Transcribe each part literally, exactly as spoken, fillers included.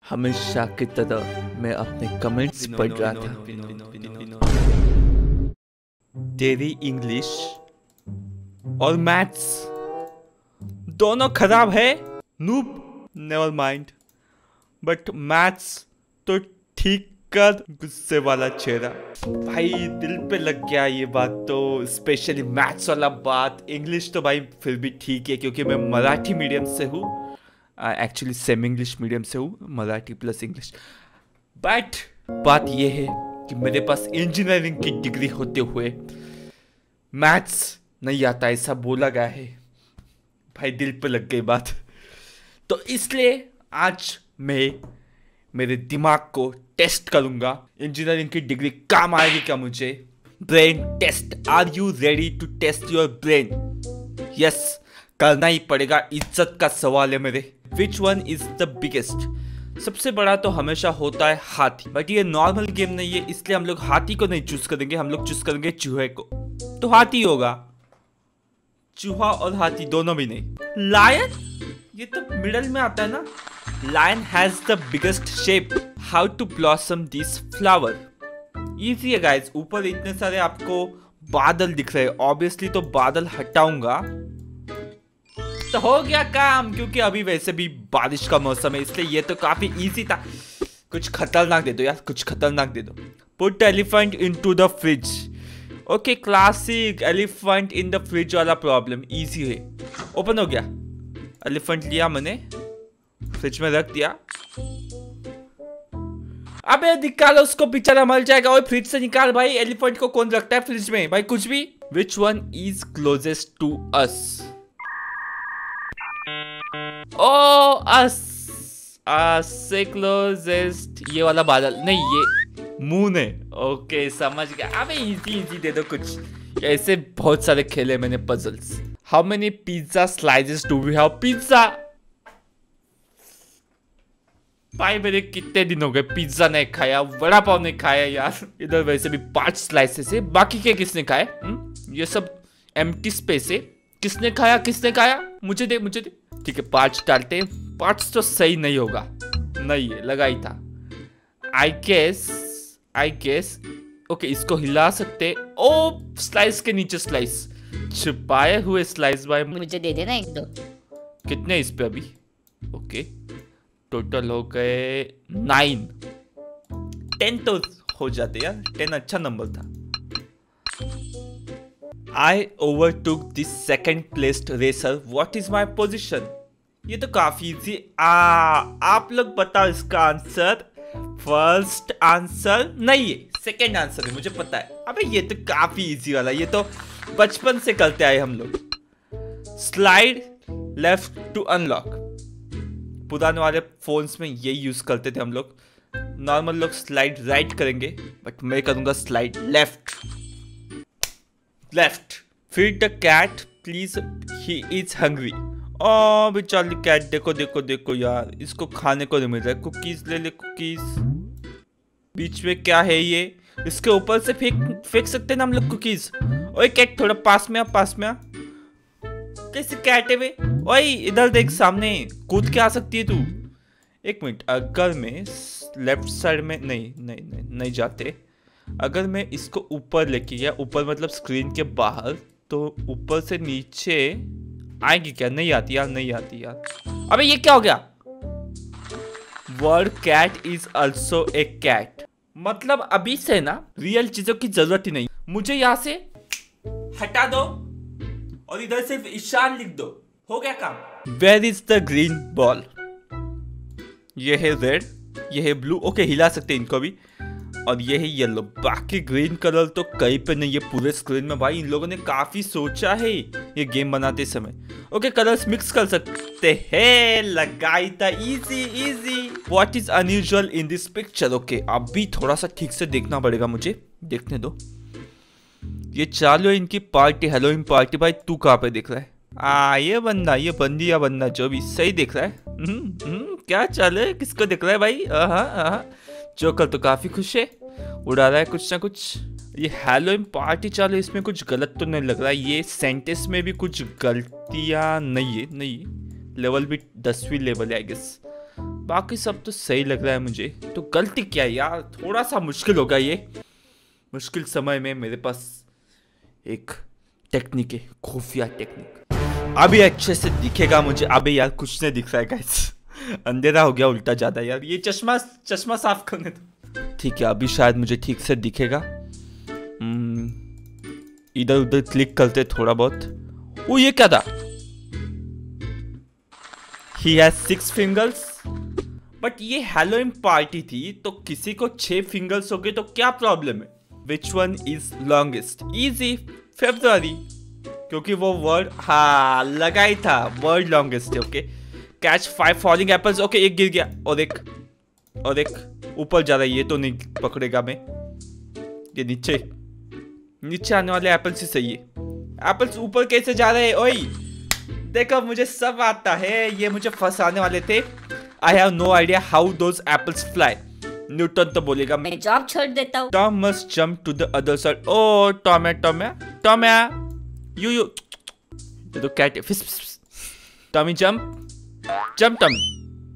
हमेशा की तरह मैं अपने कमेंट्स पढ़ रहा था। तेरी इंग्लिश और मैथ्स दोनों खराब है noob. Never mind, but maths तो ठीक कर। गुस्से वाला चेहरा। भाई दिल पे लग गया ये बात तो, स्पेशली मैथ्स वाला बात। इंग्लिश तो भाई फिर भी ठीक है क्योंकि मैं मराठी मीडियम से हूँ, एक्चुअली सेमी इंग्लिश मीडियम से हूँ, मराठी प्लस इंग्लिश। बट बात यह है कि मेरे पास इंजीनियरिंग की डिग्री होते हुए मैथ्स नहीं आता, ऐसा बोला गया है। भाई दिल पे लग गई बात। तो इसलिए आज मैं मेरे दिमाग को टेस्ट करूंगा। इंजीनियरिंग की डिग्री काम आएगी क्या मुझे? Brain test. Are you ready to test your brain? Yes, करना ही पड़ेगा, इज्जत का सवाल है मेरे। Which one is the biggest? सबसे बड़ा तो हमेशा होता है हाथी, बट ये नॉर्मल गेम नहीं है, इसलिए हम लोग हाथी को नहीं चूज करेंगे, हम लोग चूज करेंगे चूहे को। तो हाथी होगा, चूहा और हाथी दोनों भी नहीं। लायन, ये तो मिडल में आता है ना। Lion has the biggest shape. How to blossom this flower? Easy है गाइस। ऊपर इतने सारे आपको बादल दिख रहे हैं, ऑब्वियसली तो बादल हटाऊंगा तो हो गया काम, क्योंकि अभी वैसे भी बारिश का मौसम है, इसलिए ये तो काफी इजी था। कुछ खतरनाक दे दो यार, कुछ खतरनाक दे दो। Put elephant into the fridge. Okay, classic elephant in the fridge वाला प्रॉब्लम इजी है। ओपन हो गया, एलिफेंट लिया मैंने, फ्रिज में रख दिया। अबे निकालो उसको, बेचारा मर जाएगा। और फ्रिज से निकाल भाई, एलिफेंट को कौन रखता है फ्रिज में भाई, कुछ भी। Which one is closest to us? ओ अस, अस से क्लोजेस्ट ये वाला बादल नहीं, ये मून है। ओके समझ गया। अबे इजी इजी दे दो कुछ। ऐसे बहुत सारे खेले मैंने puzzles. How many pizza slices do we have? Pizza भाई मेरे कितने दिन हो गए पिज्जा नहीं खाया, वड़ा पाव नहीं खाया यार। इधर वैसे भी पांच स्लाइसेस है, बाकी के किसने खाए? ये सब एम्प्टी स्पेस है। किसने खाया, किसने खाया? मुझे दे, मुझे दे। ठीक है, पांच डालते हैं। पांच तो सही नहीं होगा, नहीं है, लगा ही था। I guess, I guess okay, इसको हिला सकते। ओ स्लाइस के नीचे स्लाइस, छुपाए हुए स्लाइस भाई। मुझे दे देना एक दो। कितने इस पे अभी? ओके, टोटल हो गए नाइन। टेन तो हो जाते यार, टेन अच्छा नंबर था। I overtook the second placed racer. What is my position? ये तो काफी इजी। आ आप लोग बताओ इसका आंसर। फर्स्ट आंसर नहीं है, सेकंड आंसर है, मुझे पता है। अबे ये तो काफी इजी वाला, ये तो बचपन से करते आए हम लोग। Slide left to unlock. पुराने वाले फोन्स में ये यूज करते थे हम लोग। नॉर्मल लोग स्लाइड राइट करेंगे, बट मैं करूंगा slide left. Left. Feed the cat please, he is hungry. ओ बेचारी कैट, देखो देखो देखो यार, इसको खाने को नहीं मिल रहा है। कुकीज ले ले, कुकीज। बीच में क्या है ये? इसके ऊपर से फेंक फेंक सकते हैं ना हम लोग कुकीज। ओए कैट, थोड़ा पास में आ, पास में आ। कैसे कैट है वे? ओए इधर देख, सामने कूद के आ सकती है तू। एक मिनट, अगर मैं लेफ्ट साइड में नहीं नहीं नहीं नहीं जाते, अगर मैं इसको ऊपर लेके गया, ऊपर मतलब स्क्रीन के बाहर, तो ऊपर से नीचे आएगी क्या? नहीं आती यार, नहीं आती यार। अबे ये क्या हो गया? Word cat is also a cat. मतलब अभी से ना रियल चीजों की जरूरत ही नहीं। मुझे यहाँ से हटा दो और इधर सिर्फ ईशान लिख दो, हो गया काम। Where is the green ball? ये है रेड, ये है ब्लू। ओके, हिला सकते हैं इनको भी। और ये है येलो। बाकी ग्रीन कलर तो कहीं पे नहीं है पूरे स्क्रीन में। भाई इन लोगों ने काफी सोचा है ये गेम बनाते समय। ओके, कलर्स मिक्स कर सकते हैं, लगाई था। Easy easy. What is unusual in this picture? Okay, अभी थोड़ा सा ठीक से देखना पड़ेगा मुझे, देखने दो। ये चालू है इनकी पार्टी, हेलोवीन पार्टी। भाई तू कहाँ पे देख रहा है? आ ये बंदा, ये बंदी या बंदा जो भी सही देख रहा है। हम्म हम्म क्या चाल है, किसको देख रहा है भाई? आहा आहा, जोकर तो काफी खुश है, उड़ा रहा है कुछ ना कुछ। ये हेलोवीन पार्टी चालू, इसमें कुछ गलत तो नहीं लग रहा है। ये सेंटेंस में भी कुछ गलतियां नहीं है, नहीं। लेवल भी दसवीं लेवल है आई गेस। बाकी सब तो सही लग रहा है मुझे। तो गलती क्या है यार, थोड़ा सा मुश्किल होगा ये। मुश्किल समय में मेरे पास एक टेक्निक है, खुफिया टेक्निक। अभी अच्छे से दिखेगा मुझे। अभी यार कुछ नहीं दिख रहा है गाइस, अंधेरा हो गया उल्टा ज्यादा यार। ये चश्मा चश्मा साफ करने दो। ठीक है, अभी शायद मुझे ठीक से दिखेगा। इधर उधर क्लिक करते थोड़ा बहुत। ओ ये क्या था? He has six fingers. But ये हैलोवीन पार्टी थी तो किसी को छह फिंगर्स हो गए तो क्या प्रॉब्लम है? Which one is longest? Easy, February. क्योंकि वो वर्ड हाँ लगा ही था, वर्ड लॉन्गेस्ट है। Okay, catch five falling apples. Okay, एक गिर गया और एक और एक ऊपर जा रहा है। ये तो नहीं पकड़ेगा मैं। ये नीचे नीचे आने वाले एप्पल्स ही सही है। एप्पल्स ऊपर कैसे जा रहे हैं? ओए देखो, मुझे सब आता है। ये मुझे फंसाने वाले थे। I have no idea how those apples fly. Newton तो बोलेगा मैं जॉब छोड़ देता हूँ। Tom must jump to the other side. ओ टॉम है, टॉम है, टॉम है। यू यू ये तो कैट है। फिस फिस। Tommy jump jump Tommy.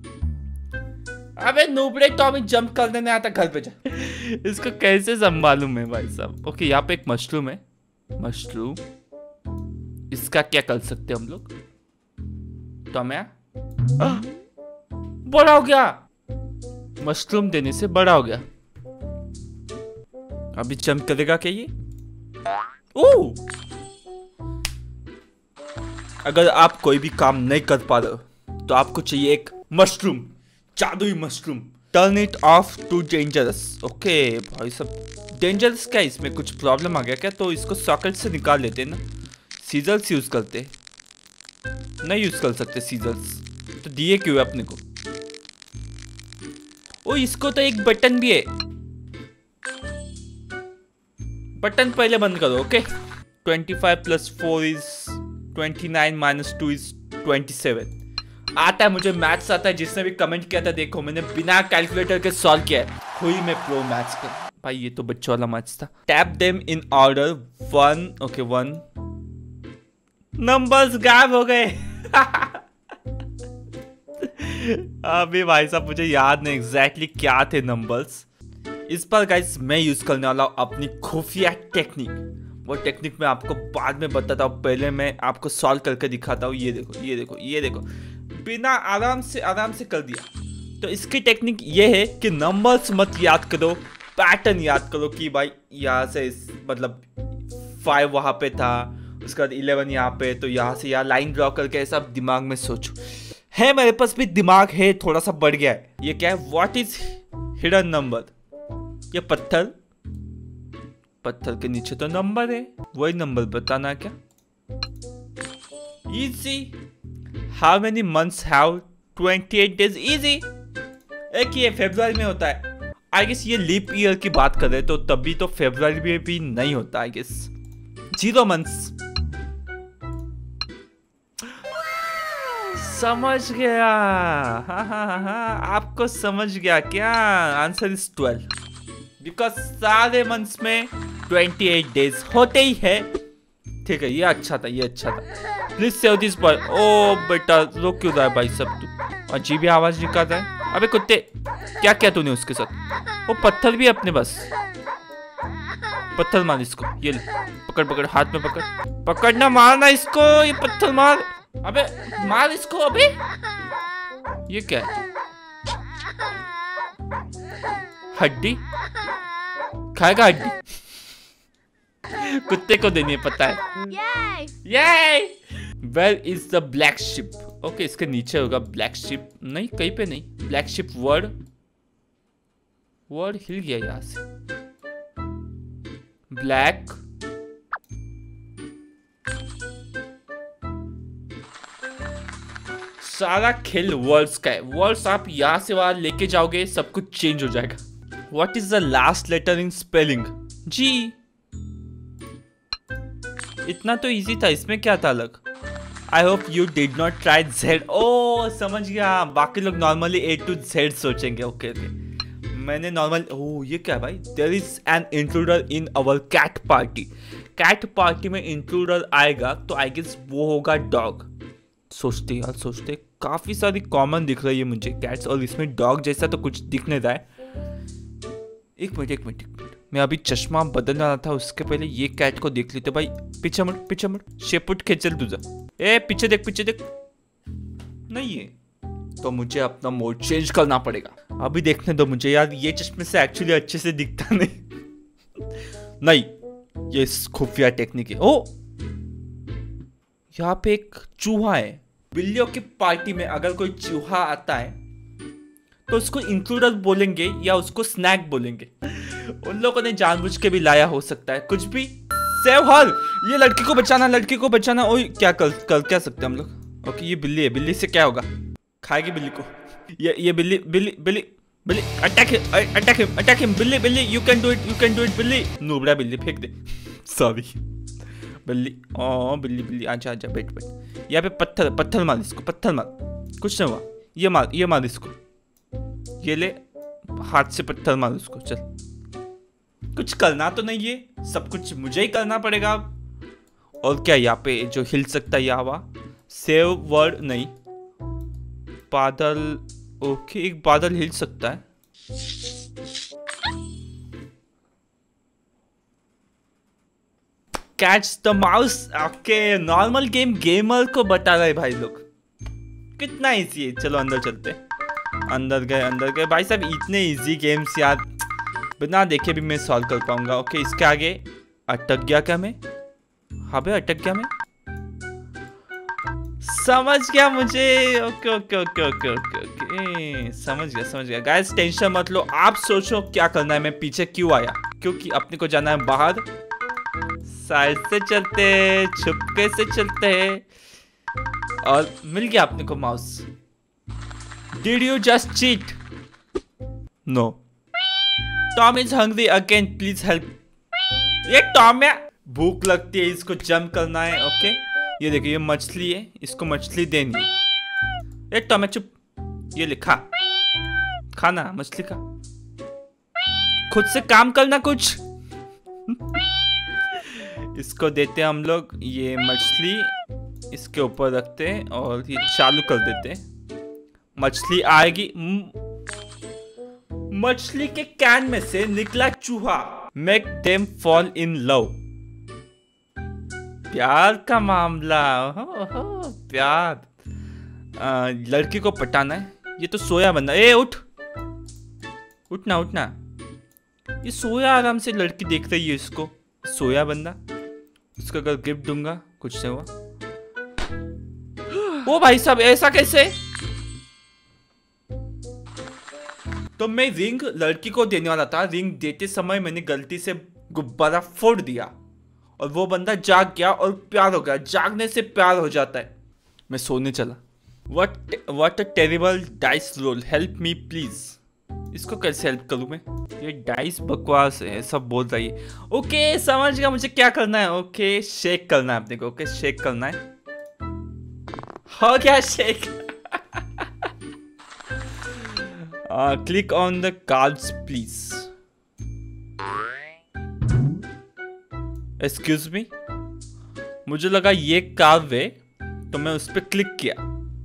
अबे नूबड़े, टॉमी जंप करने नहीं आता। घर पे जा। इसको कैसे संभालूं मैं भाई साहब? ओके, यहाँ पे एक मशरूम है। मशरूम, इसका क्या कर सकते हैं हम लोग? टॉमिया बड़ा हो गया। मशरूम देने से बड़ा हो गया। अभी जंप करेगा क्या ये? ओ! अगर आप कोई भी काम नहीं कर पा रहे हो तो आपको चाहिए एक मशरूम, जादुई mushroom. Turn it off too dangerous. Okay भाई सब डेंजरस क्या? इसमें कुछ प्रॉब्लम आ गया क्या? तो इसको सॉकेट से निकाल लेते हैं ना। सीजर्स यूज करते, नहीं यूज कर सकते सीजर्स तो दिए क्यों है अपने को? ओ इसको तो एक बटन भी है। बटन पहले बंद करो। Okay, twenty five plus four is twenty nine minus two is twenty seven. आता है मुझे, मैथ्स आता है। जिसने भी कमेंट किया था देखो, मैंने बिना कैलकुलेटर के सॉल्व किया है। हुई मैं प्रो मैथ्स का भाई। ये तो बच्चों वाला मैथ्स था। Tap them in order one. Okay one. Numbers गायब हो गए। अभी भाई साहब मुझे याद नहीं एग्जैक्टली क्या थे नंबर्स। इस पर गाइस मैं यूज करने वाला हूँ अपनी खुफिया टेक्निक। वो टेक्निक मैं आपको बाद में बताता हूँ, पहले मैं आपको सॉल्व करके दिखाता हूँ। ये देखो ये देखो ये देखो, बिना आराम से आराम से कर दिया। तो इसकी टेक्निक ये है कि नंबर्स मत याद करो, पैटर्न याद करो। कि भाई यहाँ से मतलब फाइव वहाँ पे था, उसके बाद इलेवन यहाँ पे, तो यहाँ से यहाँ लाइन ड्रॉ करके ऐसा दिमाग में सोचो। है मेरे पास भी दिमाग है, थोड़ा सा बढ़ गया है। ये क्या है? What is hidden number? ये पत्थर, पत्थर के नीचे तो नंबर है, वही नंबर बताना क्या? Easy. How many months have twenty eight days? Easy. एक ये फरवरी में होता है। आई गेस ये लीप ईयर की बात कर रहे तो तभी तो फरवरी में भी नहीं होता। I guess zero months. समझ गया। हाँ हाँ हाँ हाँ, आपको समझ गया क्या? Answer is twelve. बिकॉज सारे मंथ्स में ट्वेंटी एट डेज होते ही है। ठीक है, ये अच्छा था, ये अच्छा था। Please save this boy. ओ बेटा रो क्यों रहा है भाई सब? तू अजीब आवाज निकाल रहा है। अबे कुत्ते, क्या किया तूने उसके साथ? वो पत्थर भी अपने बस। पत्थर मार इसको। ये ले, पकड़ पकड़, हाथ में पकड़। पकड़ना, मारना इसको। ये पत्थर मार। अबे मार इसको। अबे ये क्या है? हड्डी खाएगा? हड्डी कुत्ते को देनी है, पता है। ये where is the black ship? ओके, इसके नीचे होगा ब्लैक शिप। नहीं, कहीं पे नहीं। ब्लैक शिप वर्ड वर्ड हिल गया यहां से। ब्लैक सारा खेल वर्ड्स का है। वर्ड्स आप यहां से वहां लेके जाओगे, सब कुछ चेंज हो जाएगा। What is the last letter in spelling? जी। इतना तो इजी था, इसमें क्या था अलग? I hope you did not try Z. ओ समझ गया, बाकी लोग नॉर्मली ए टू जेड सोचेंगे। ओके ओके, मैंने नॉर्मल। ओह ये क्या है भाई? There is an intruder in our cat party. Cat party में इंट्रूडर आएगा तो आई गेस वो होगा डॉग। सोचते यार सोचते, काफी सारी कॉमन दिख रही है मुझे कैट्स, और इसमें डॉग जैसा तो कुछ दिख नहीं रहा है। एक मिनट एक मिनट एक मिनट, मैं अभी चश्मा बदलने वाला था, उसके पहले ये कैट को देख लेते भाई। पीछे मुड़ पीछे मुड़, शेपुट खेचल तुझा। ए पीछे देख पीछे देख, नहीं है तो मुझे अपना मोड चेंज करना पड़ेगा। अभी देखने दो मुझे यार, ये चश्मे से एक्चुअली अच्छे से दिखता नहीं। नहीं, ये खुफिया टेक्निक है। ओ यहाँ पे एक चूहा है। बिल्लियों की पार्टी में अगर कोई चूहा आता है तो उसको इंक्लूडर बोलेंगे या उसको स्नैक बोलेंगे। उन लोगों ने जानबूझ के भी लाया हो सकता है कुछ भी। सेव हर, ये लड़की को बचाना, लड़की को बचाना। ओ क्या कर कर क्या सकते हैं हम लोग। ओके ये बिल्ली है, बिल्ली से क्या होगा, खाएगी बिल्ली को। ये ये बिल्ली बिल्ली बिल्ली बिल्ली, attack attack him attack him. बिल्ली बिल्ली you can do it you can do it. बिल्ली नूबड़ा बिल्ली, फेंक दे। सॉरी बिल्ली। ओ बिल्ली बिल्ली आजा आजा, बैठ बैठ। यहाँ पे पत्थर पत्थर मार इसको, पत्थर मार। कुछ नहीं हुआ, ये मार ये मार इसको। ये ले हाथ से पत्थर मार उसको। चल कुछ करना तो नहीं है, सब कुछ मुझे ही करना पड़ेगा। और क्या यहाँ पे जो हिल सकता है, यहाँ हुआ सेव वर्ड नहीं, बादल। ओके एक बादल हिल सकता है। Catch the mouse. Okay normal game gamer को बता रहे भाई लोग, कितना इजी है। चलो अंदर चलते। अंदर गए अंदर गए भाई साहब, इतने इजी गेम्स यार बिना देखे भी मैं सॉल्व कर पाऊंगा। ओके इसके आगे अटक गया क्या मैं? हाँ भाई अटक गया मैं, समझ गया मुझे। Okay okay okay okay okay okay समझ गया समझ गया। गाइस टेंशन मत लो, आप सोचो क्या करना है, मैं पीछे क्यों आया, क्योंकि अपने को जाना है बाहर। साइड से चलते, छुपके से चलते, और मिल गया अपने को mouse. Did you just cheat? No. Tom is hungry again, please help. ये टॉम है, भूख लगती है, इसको जंप करना है। ओके ये देखिए, ये मछली है, इसको मछली देनी है। ए टॉम चुप, ये लिखा खाना मछली का, खुद से काम करना कुछ। इसको देते हैं हम लोग ये मछली, इसके ऊपर रखते हैं और ये चालू कर देते हैं। मछली आएगी। मछली के कैन में से निकला चूहा। Make them fall in love. प्यार का मामला। हो, हो, प्यार। आ, लड़की को पटाना है। ये तो सोया बंदा। ए उठ उठना उठना, ये सोया आराम से, लड़की देख रही है इसको। सोया बंदा, उसको अगर गिफ्ट दूंगा कुछ नहीं हुआ। ओ भाई साहब ऐसा कैसे? तो मैं रिंग लड़की को देने वाला था, रिंग देते समय मैंने गलती से गुब्बारा फोड़ दिया और वो बंदा जाग गया और प्यार हो गया। जागने से प्यार हो जाता है। मैं सोने चला। What what a terrible dice roll, help me please. इसको कैसे हेल्प करूं मैं? ये डाइस बकवास है, सब बोल रही है। ओके समझ गया मुझे क्या करना है। ओके शेक करना है अपने को। ओके शेक करना है। हो गया shake. Click on the cards please. Excuse me, मुझे लगा ये कार्ड है तो मैं उस पर क्लिक किया।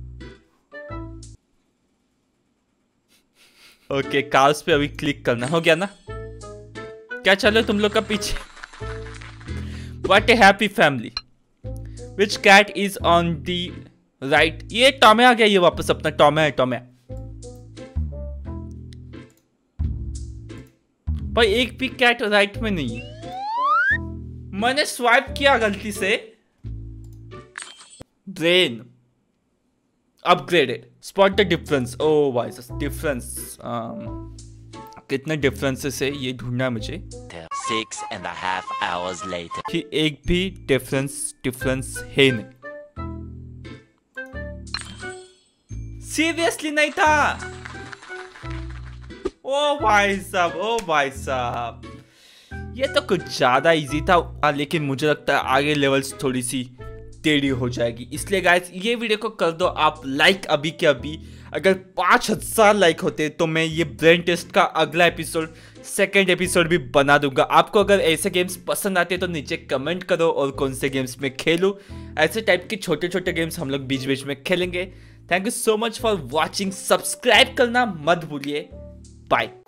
ओके कार्ड्स पे अभी क्लिक करना। हो गया ना? क्या चलो तुम लोग का पीछे? What a happy family. Which cat is on the right. ये टॉमे आ गया, ये वापस अपना टॉमे है। टॉमे भाई एक भी कैट राइट में नहीं है, मैंने स्वाइप किया गलती से। Brain upgraded. Spot the difference. ओ भाई डिफरेंस, कितने डिफरेंसेस है ये ढूंढना है मुझे। Six and a half hours later. कि एक भी डिफरेंस डिफरेंस है नहीं। सीरियसली नहीं था। ओ भाई साहब ओ भाई साहब, ये तो कुछ ज्यादा इजी था। लेकिन मुझे लगता है आगे लेवल्स थोड़ी सी देरी हो जाएगी। इसलिए गाइस ये वीडियो को कर दो आप लाइक अभी के अभी। अगर पाँच हजार लाइक होते तो मैं ये ब्रेन टेस्ट का अगला एपिसोड सेकेंड एपिसोड भी बना दूंगा। आपको अगर ऐसे गेम्स पसंद आते हैं तो नीचे कमेंट करो और कौन से गेम्स में खेलूं। ऐसे टाइप के छोटे छोटे गेम्स हम लोग बीच बीच में खेलेंगे। Thank you so much for watching. Subscribe करना मत भूलिए। बाय।